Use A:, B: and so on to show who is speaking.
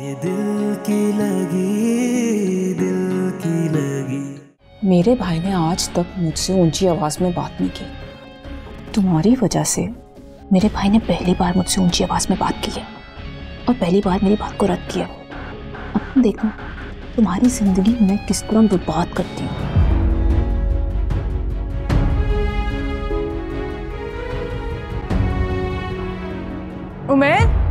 A: दिल की लगी, दिल की लगी।
B: मेरे भाई ने आज तक मुझसे ऊंची आवाज में बात नहीं की। तुम्हारी वजह से मेरे भाई ने पहली बार मुझसे ऊंची आवाज में बात की है और पहली बार मेरी बात को रद्द किया। अब देखो तुम्हारी जिंदगी मैं किस तरह बर्बाद करती हूँ।
C: उमेद,